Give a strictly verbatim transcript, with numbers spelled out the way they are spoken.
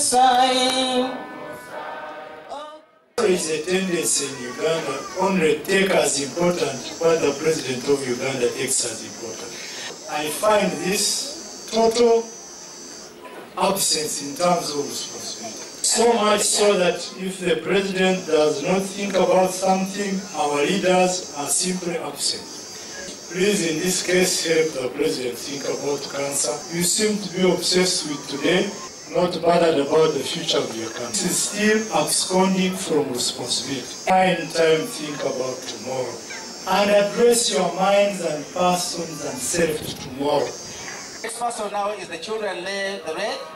There is a tendency in Uganda only take as important what the President of Uganda takes as important. I find this total absence in terms of responsibility. So much so that if the President does not think about something, our leaders are simply absent. Please, in this case, help the President think about cancer. You seem to be obsessed with today, not bothered about the future of your country. This is still absconding from responsibility. Find time, think about tomorrow, and address your minds and persons and self to tomorrow. Next person now is the children led the red.